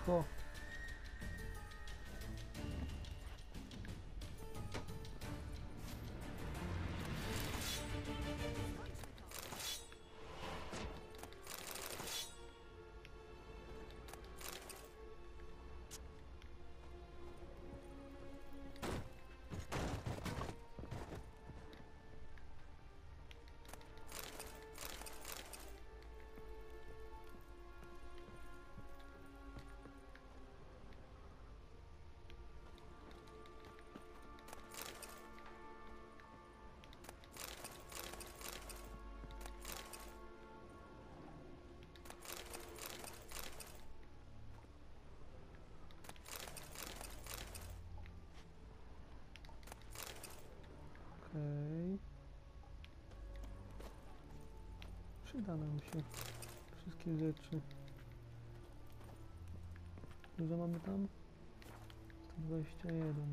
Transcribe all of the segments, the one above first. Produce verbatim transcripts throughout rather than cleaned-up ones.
szybko. Okej. Przyda nam się wszystkie rzeczy. Dużo mamy tam? sto dwadzieścia jeden.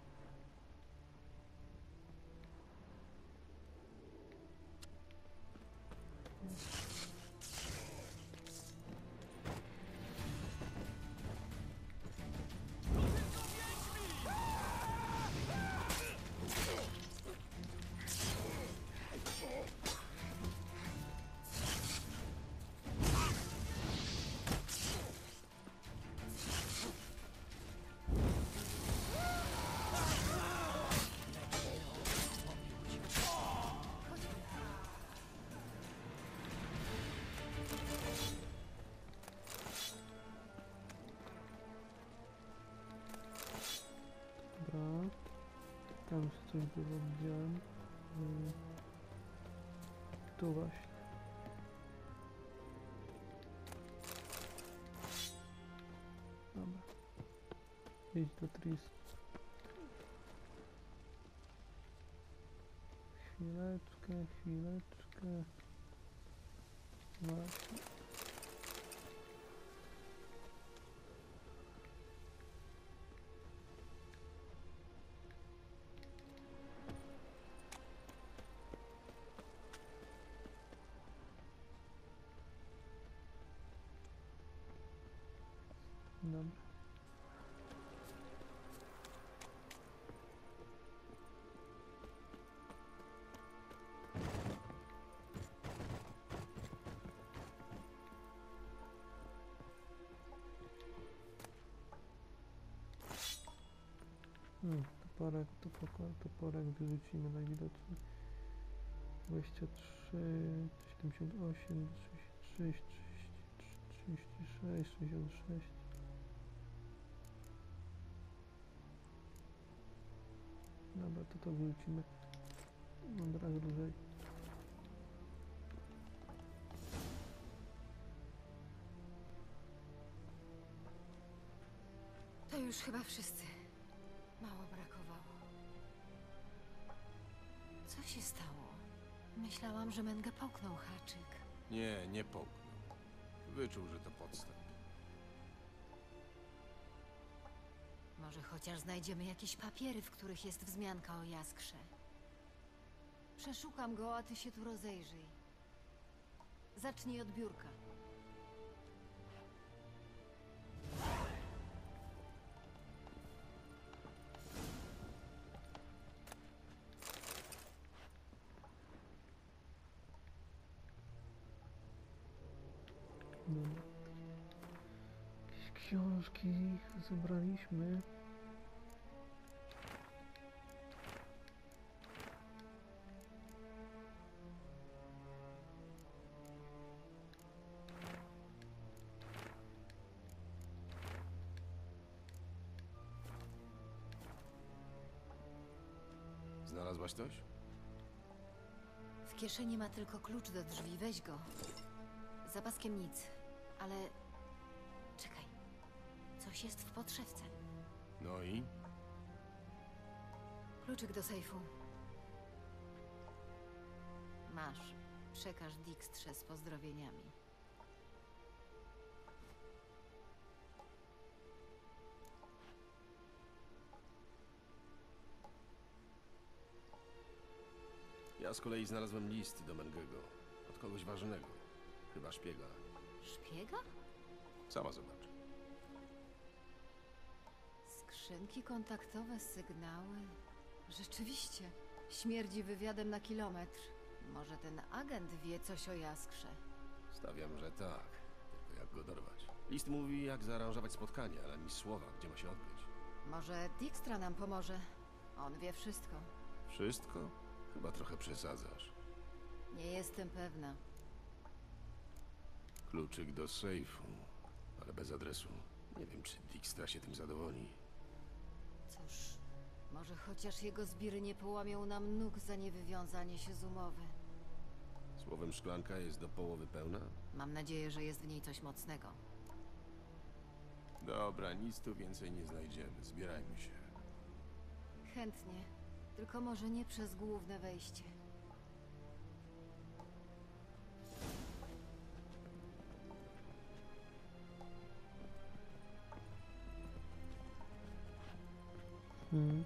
Dobra. Tam już coś było, widziałem. Hmm. Tu właśnie. Dobra. Idź do Tris. Chwileczkę, chwileczkę. Właśnie. Dobra. Hmm, toporek, toporek, toporek wyrzucimy najwidoczniej. dwadzieścia trzy, siedemdziesiąt osiem, trzydzieści trzy, trzydzieści sześć, sześćdziesiąt sześć. Dobra, to to wrócimy. Od razu dłużej. To już chyba wszyscy. Mało brakowało. Co się stało? Myślałam, że Menge połknął haczyk. Nie, nie połknął. Wyczuł, że to podstęp. Może chociaż znajdziemy jakieś papiery, w których jest wzmianka o Jaskrze. Przeszukam go, a ty się tu rozejrzyj. Zacznij od biurka. Dobra. Jakieś książki zebraliśmy. Znalazłaś coś? W kieszeni ma tylko klucz do drzwi, weź go. Za paskiem nic, ale... Czekaj. Coś jest w podszewce. No i? Kluczyk do sejfu. Masz. Przekaż Dijkstrze z pozdrowieniami. Ja z kolei znalazłem list do Mengego. Od kogoś ważnego. Chyba szpiega. Szpiega? Sama zobacz. Skrzynki kontaktowe, sygnały. Rzeczywiście, śmierdzi wywiadem na kilometr. Może ten agent wie coś o Jaskrze. Stawiam, że tak. Tylko jak go dorwać? List mówi, jak zaaranżować spotkanie, ale ani słowa, gdzie ma się odbyć. Może Dijkstra nam pomoże. On wie wszystko. Wszystko? Chyba trochę przesadzasz. Nie jestem pewna. Kluczyk do sejfu, ale bez adresu. Nie wiem, czy Dijkstra się tym zadowoli. Cóż, może chociaż jego zbiry nie połamią nam nóg za niewywiązanie się z umowy. Słowem, szklanka jest do połowy pełna? Mam nadzieję, że jest w niej coś mocnego. Dobra, nic tu więcej nie znajdziemy. Zbierajmy się. Chętnie, tylko może nie przez główne wejście. Hmm.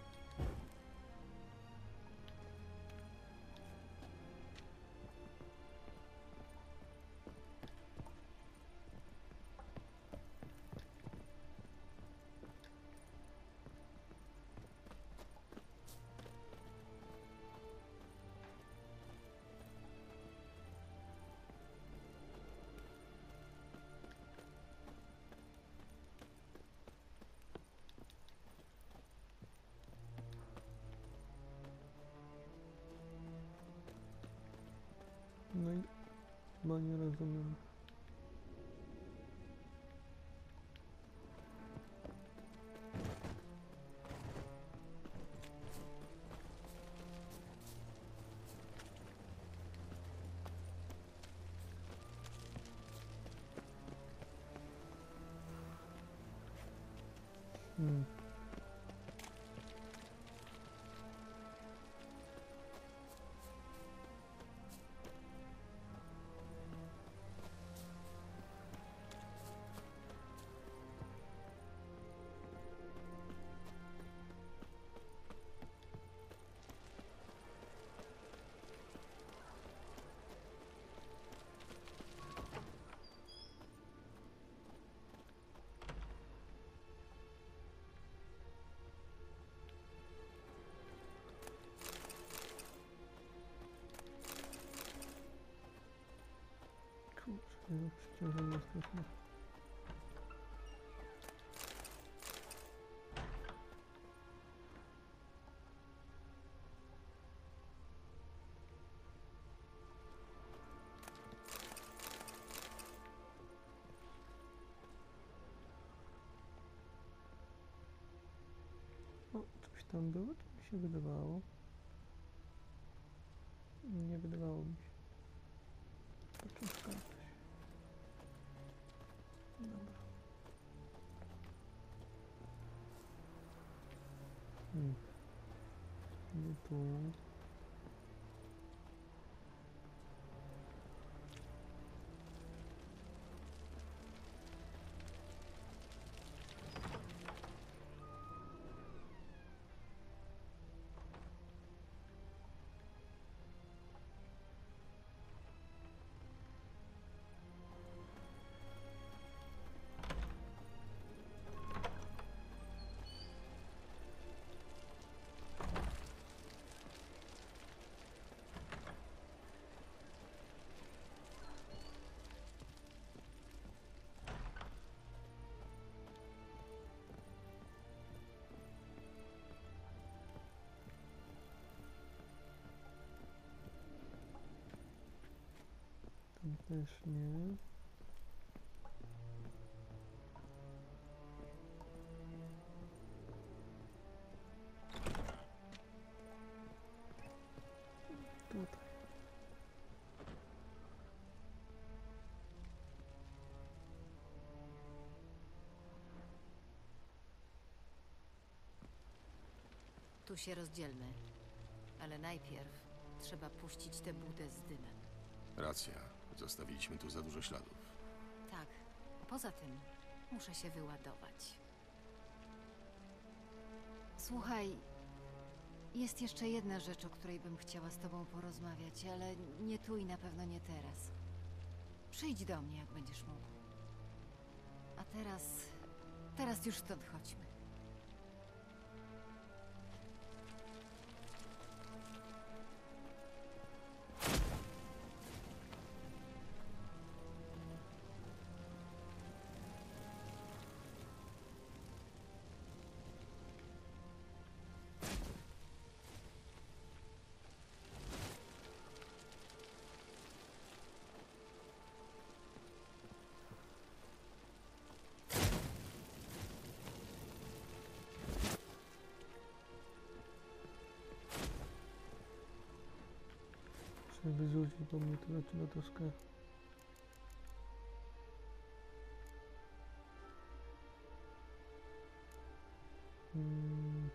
No i chyba nie rozumiem. Hmm. Kurczę, no przeciążenie straszne. O, coś tam było? To mi się wydawało. Nie wydawało mi się. Początka coś. Dobra. Hmm. Nie tu. Tam też nie. Tutaj. Tu się rozdzielmy. Ale najpierw trzeba puścić tę budę z dymem. Racja. Zostawiliśmy tu za dużo śladów. Tak. Poza tym muszę się wyładować. Słuchaj, jest jeszcze jedna rzecz, o której bym chciała z tobą porozmawiać, ale nie tu i na pewno nie teraz. Przyjdź do mnie, jak będziesz mógł. A teraz... teraz już stąd chodźmy. Jakby zrzucił po mnie, to zaczyna troszkę... Hmm.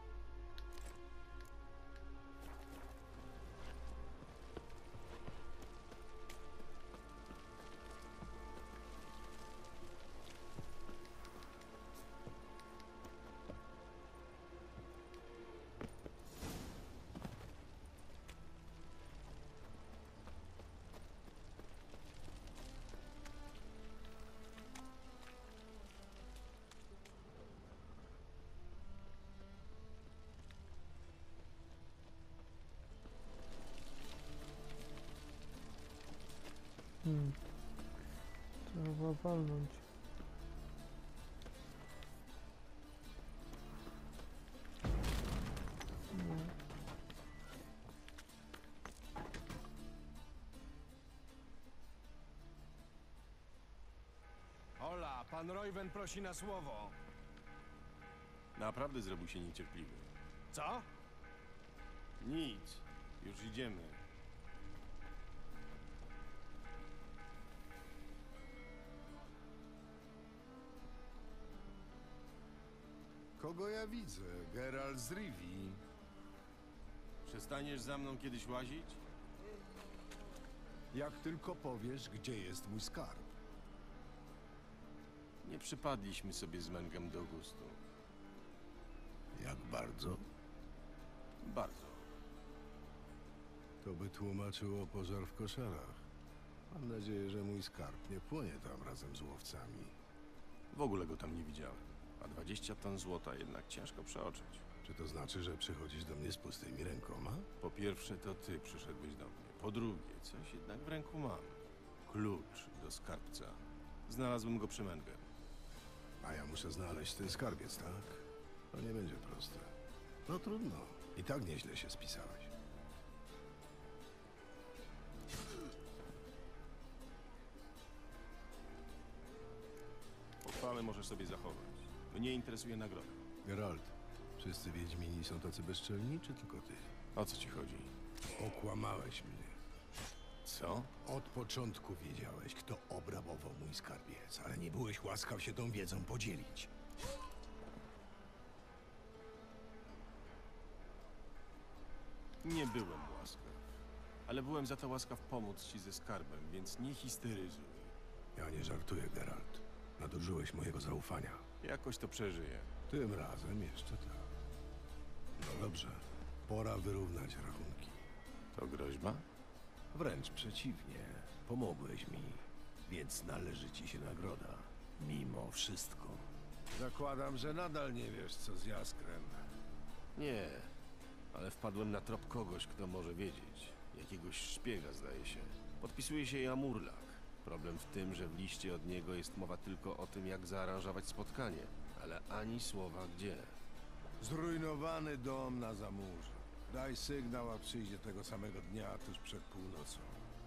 Hmm. Trzeba walnąć. No. Hola, pan Royven prosi na słowo. Naprawdę zrobił się niecierpliwy. Co? Nic. Już idziemy. Kogo ja widzę? Geralt z Rivii. Przestaniesz za mną kiedyś łazić? Jak tylko powiesz, gdzie jest mój skarb. Nie przypadliśmy sobie z Mengem do gustu. Jak bardzo? Bardzo. To by tłumaczyło pożar w koszarach. Mam nadzieję, że mój skarb nie płonie tam razem z łowcami. W ogóle go tam nie widziałem. A dwadzieścia ton złota jednak ciężko przeoczyć. Czy to znaczy, że przychodzisz do mnie z pustymi rękoma? Po pierwsze to ty przyszedłeś do mnie. Po drugie, coś jednak w ręku mam. Klucz do skarbca. Znalazłem go przy Mengem. A ja muszę znaleźć ten skarbiec, tak? To nie będzie proste. No trudno. I tak nieźle się spisałeś. Pochwałę możesz sobie zachować. Mnie interesuje nagroda. Geralt, wszyscy Wiedźmini są tacy bezczelni, czy tylko ty? O co ci chodzi? Okłamałeś mnie. Co? Od początku wiedziałeś, kto obrabował mój skarbiec, ale nie byłeś łaskaw się tą wiedzą podzielić. Nie byłem łaskaw. Ale byłem za to łaskaw pomóc ci ze skarbem, więc nie histeryzuj. Ja nie żartuję, Geralt. Nadużyłeś mojego zaufania. Jakoś to przeżyję. Tym razem jeszcze tak. No dobrze, pora wyrównać rachunki. To groźba? Wręcz przeciwnie, pomogłeś mi, więc należy ci się nagroda. Mimo wszystko. Zakładam, że nadal nie wiesz, co z Jaskrem. Nie, ale wpadłem na trop kogoś, kto może wiedzieć. Jakiegoś szpiega, zdaje się. Podpisuje się Jamurlak. Problem w tym, że w liście od niego jest mowa tylko o tym, jak zaaranżować spotkanie, ale ani słowa gdzie. Zrujnowany dom na Zamurzu. Daj sygnał, a przyjdzie tego samego dnia, tuż przed północą.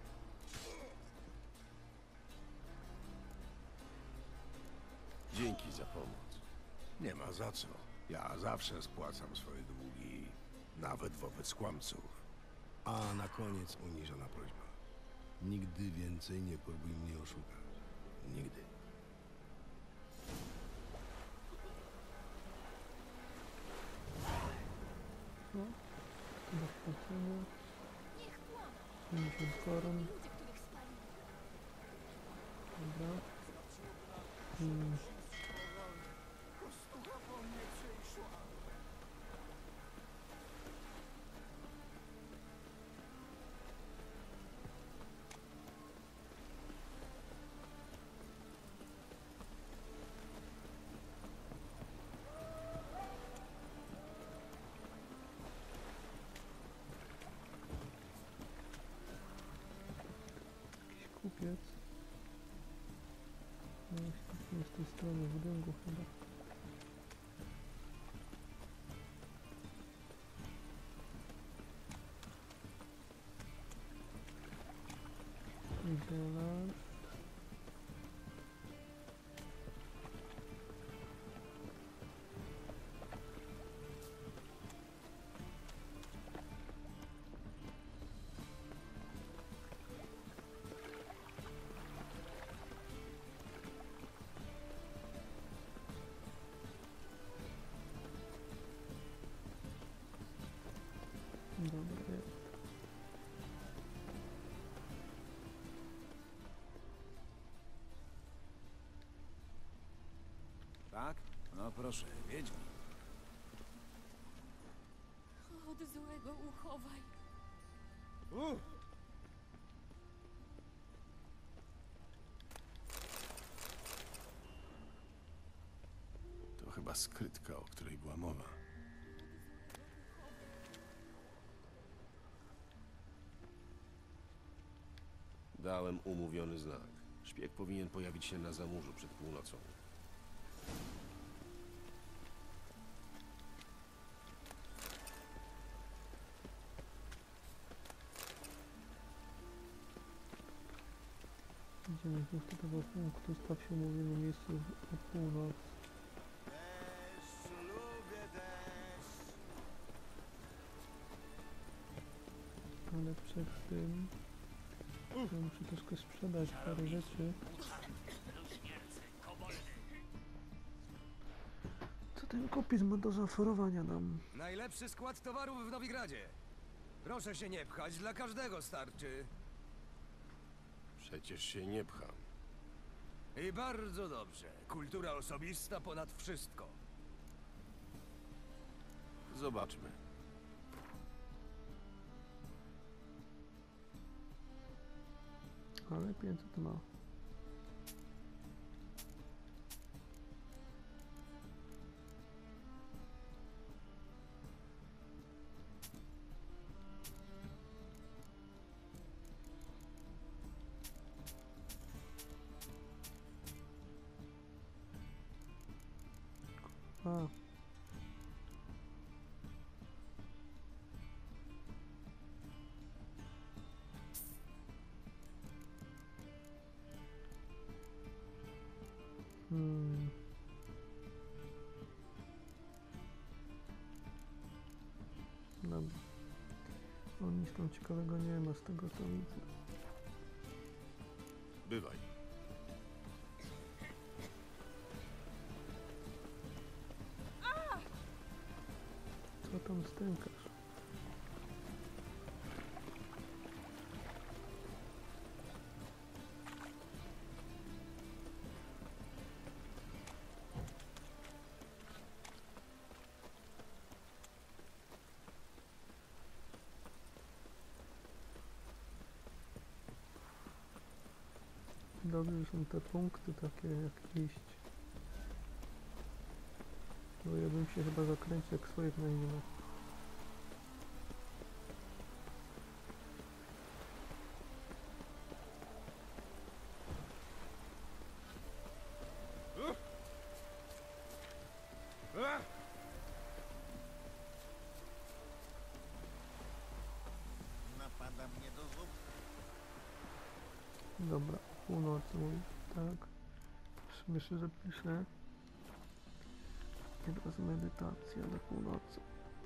Dzięki za pomoc. Nie ma za co. Ja zawsze spłacam swoje długi, nawet wobec kłamców. A na koniec uniżona prośba. Nigdy więcej nie próbuj mnie oszukać. Nigdy. No, do wpłacenia. pięćdziesiąt koron. Dobra. Hmm. Jakiś kupiec. No, nie z tej strony budynku chyba. Zielarz. Dobra, jest. Tak? No proszę, wiedźmi. Od złego uchowaj. To chyba skrytka, o której była mowa. Dałem umówiony znak. Szpieg powinien pojawić się na zamurzu przed północą. Idziemy znów do tego punktu. Staw się umówione miejsce o północ. Deszcz, lubię deszcz. Ale przed tym ja muszę troszkę sprzedać parę rzeczy. Co ten kopiec ma do zaoferowania nam? Najlepszy skład towarów w Nowigradzie. Proszę się nie pchać, dla każdego starczy. Przecież się nie pcham. I bardzo dobrze. Kultura osobista ponad wszystko. Zobaczmy. Ale pięćset ma. A. Hmm. Dobra. On nic tam ciekawego nie ma z tego co widzę. Bywaj. Co tam stękasz? Dobrze, że są te punkty takie jak iść. Bo ja bym się chyba zakręcił jak swoje znajdziemy. Napada mnie do zup. Dobra, północy mówisz, tak. Myślę, że piszę. I teraz medytacja do północy.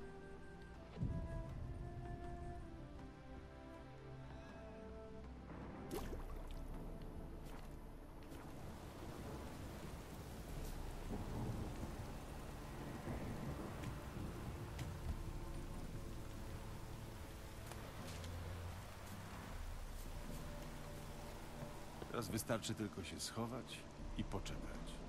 Teraz wystarczy tylko się schować i poczekać.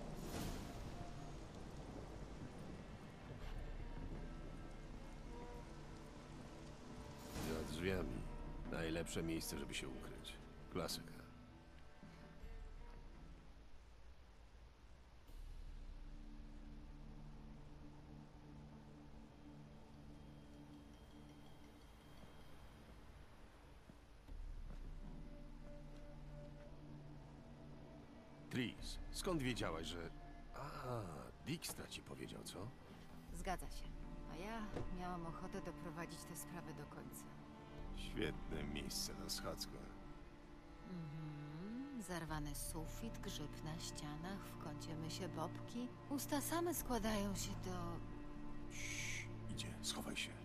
Za drzwiami. Najlepsze miejsce, żeby się ukryć. Klasyka. Tris, skąd wiedziałaś, że... A, Dijkstra ci powiedział, co? Zgadza się. A ja miałam ochotę doprowadzić tę sprawę do końca. Świetne miejsce na schadzkę. Mhm. Zarwany sufit, grzyb na ścianach, w kącie mysie bobki. Usta same składają się do... Cii, idzie, schowaj się.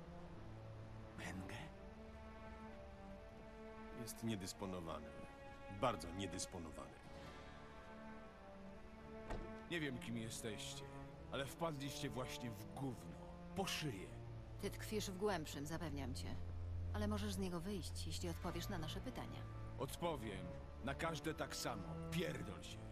Mengę? Jest niedysponowany. Bardzo niedysponowany. Nie wiem, kim jesteście, ale wpadliście właśnie w gówno. Po szyję. Ty tkwisz w głębszym, zapewniam cię. Ale możesz z niego wyjść, jeśli odpowiesz na nasze pytania. Odpowiem na każde tak samo. Pierdol się.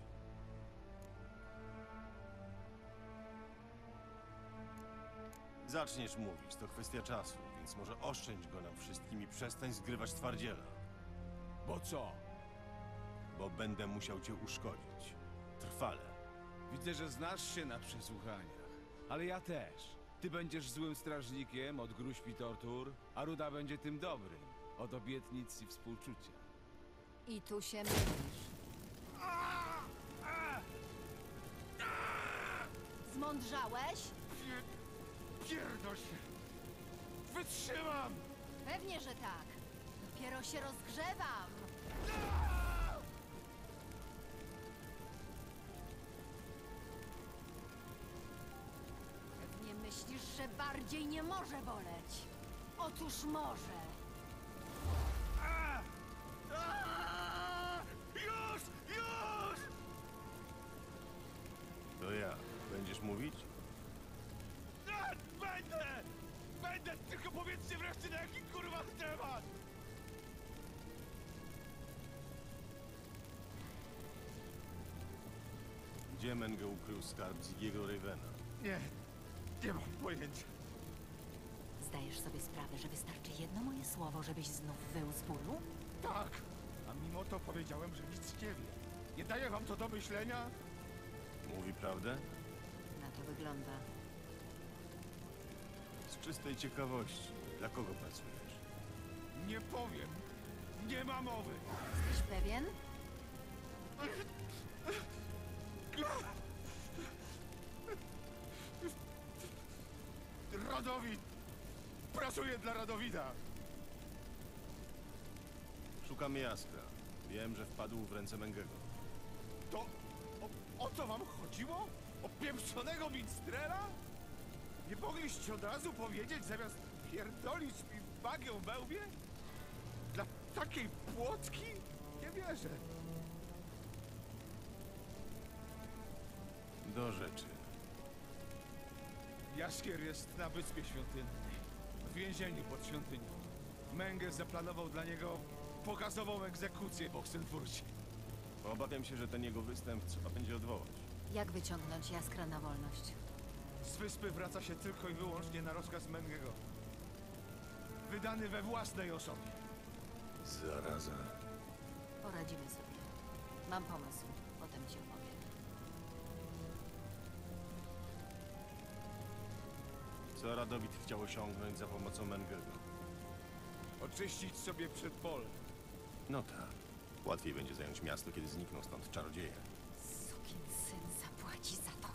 Zaczniesz mówić, to kwestia czasu, więc może oszczędź go nam wszystkim i przestań zgrywać twardziela. Bo co? Bo będę musiał cię uszkodzić. Trwale. Widzę, że znasz się na przesłuchaniach. Ale ja też. Ty będziesz złym strażnikiem od gruźb i tortur, a Ruda będzie tym dobrym, od obietnic i współczucia. I tu się mylisz. Zmądrzałeś? Pierdol się! Wytrzymam! Pewnie, że tak. Dopiero się rozgrzewam. Pewnie myślisz, że bardziej nie może boleć. Otóż może. Już! Już! To ja. Będziesz mówić? A, będę! Będę! Tylko powiedzcie wreszcie, na jaki kurwa temat! Gdzie Menge ukrył skarb Ziggiego Ravena? Nie, nie mam pojęcia. Zdajesz sobie sprawę, że wystarczy jedno moje słowo, żebyś znów wył z bólu? Tak, a mimo to powiedziałem, że nic nie wie. Nie daje wam to do myślenia? Mówi prawdę? Na to wygląda. Z czystej ciekawości. Dla kogo pracujesz? Nie powiem. Nie ma mowy. Jesteś pewien? Radowid! Pracuję dla Radowida! Szukamy Jaskra. Wiem, że wpadł w ręce Mengego. To o, o co wam chodziło? O pieprzonego minstrela? Nie mogliście od razu powiedzieć, zamiast pierdolić mi bagią we łbie? Dla takiej płotki? Nie wierzę. Do rzeczy. Jaskier jest na Wyspie Świątynnej. W więzieniu pod świątynią. Menge zaplanował dla niego pokazową egzekucję w Oxenfurcie. Obawiam się, że ten jego występ trzeba będzie odwołać. Jak wyciągnąć Jaskra na wolność? Z wyspy wraca się tylko i wyłącznie na rozkaz Mengego. Wydany we własnej osobie. Zaraza. Poradzimy sobie. Mam pomysł. Potem ci opowiem. Co Radowid chciał osiągnąć za pomocą Mengego? Oczyścić sobie przed polem. No tak. Łatwiej będzie zająć miasto, kiedy znikną stąd czarodzieje. Sukin syn zapłaci za to.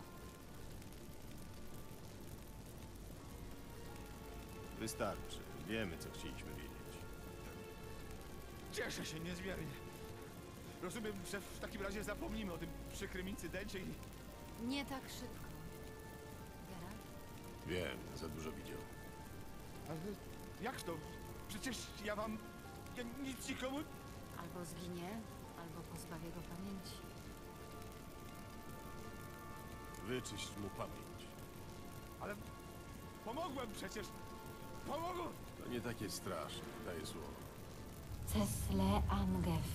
Wystarczy. Wiemy, co chcieliśmy wiedzieć. Cieszę się niezmiernie. Rozumiem, że w takim razie zapomnimy o tym przykrym incydencie i... Nie tak szybko. Geralt? Wiem, za dużo widział. Ale jak to? Przecież ja wam... Ja nic nikomu... Albo zginie, albo pozbawię go pamięci. Wyczyść mu pamięć. Ale... Pomogłem przecież! Pomogłem! To nie takie straszne, daję słowo. Cesle Angef.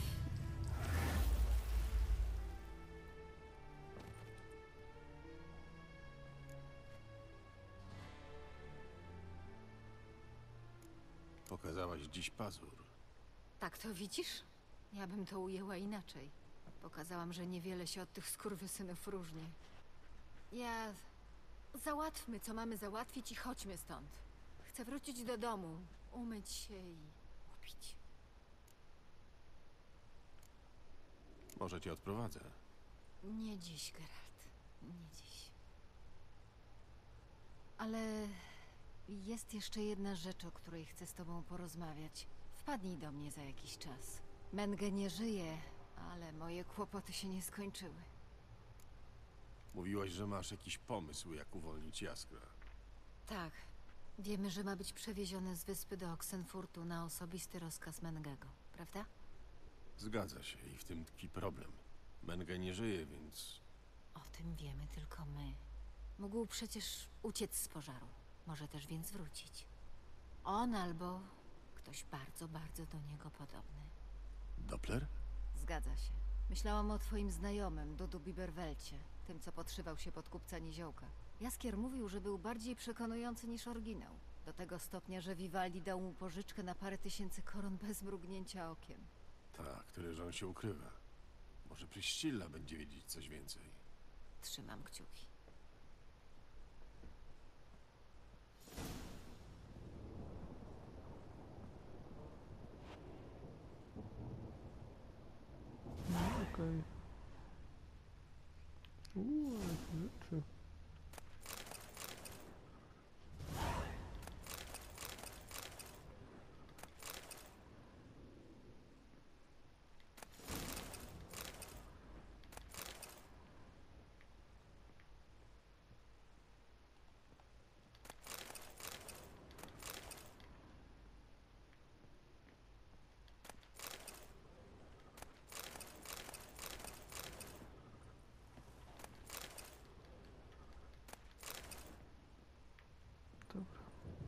Pokazałaś dziś pazur. Tak to widzisz? Ja bym to ujęła inaczej. Pokazałam, że niewiele się od tych skurwysynów różni. Ja... Załatwmy, co mamy załatwić i chodźmy stąd. Chcę wrócić do domu, umyć się i upić. Może cię odprowadzę. Nie dziś, Geralt. Nie dziś. Ale jest jeszcze jedna rzecz, o której chcę z tobą porozmawiać. Wpadnij do mnie za jakiś czas. Menge nie żyje, ale moje kłopoty się nie skończyły. Mówiłaś, że masz jakiś pomysł, jak uwolnić Jaskra. Tak. Wiemy, że ma być przewieziony z wyspy do Oxenfurtu na osobisty rozkaz Mengego, prawda? Zgadza się i w tym tkwi problem. Menge nie żyje, więc O tym wiemy tylko my. Mógł przecież uciec z pożaru. Może też więc wrócić. On albo ktoś bardzo, bardzo do niego podobny. Doppler? Zgadza się. Myślałam o twoim znajomym, Dudu Biberwelcie. Tym, co podszywał się pod kupca Niziołka. Jaskier mówił, że był bardziej przekonujący niż oryginał. Do tego stopnia, że Vivaldi dał mu pożyczkę na parę tysięcy koron bez mrugnięcia okiem. Tak, który że on się ukrywa. Może Priscilla będzie wiedzieć coś więcej. Trzymam kciuki. No, okej. Uuu, ale tu rzeczy. Dobra.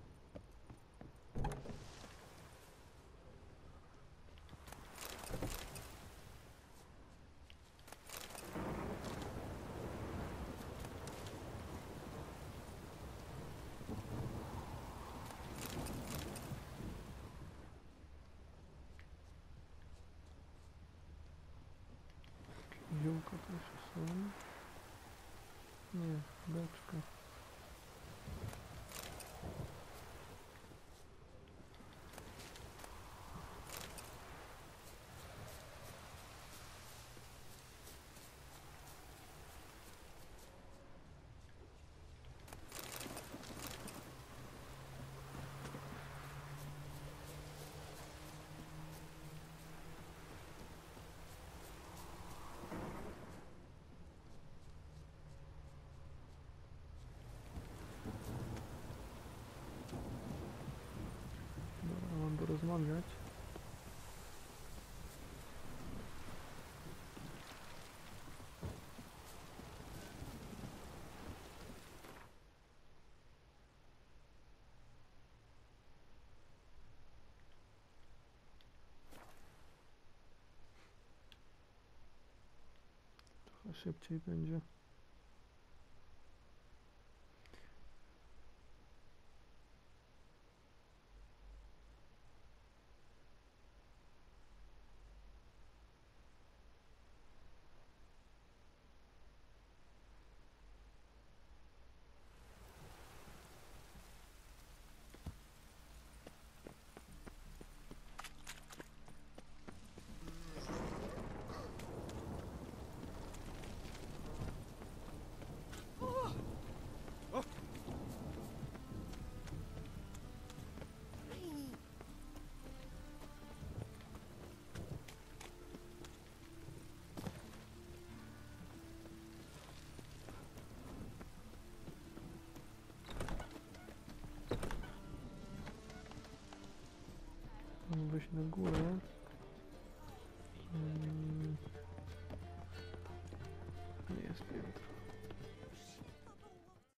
Ziółka też są. Nie, beczka. Dobra, mam porozmawiać. Trochę szybciej będzie. Mam wejść na górę. Hmm.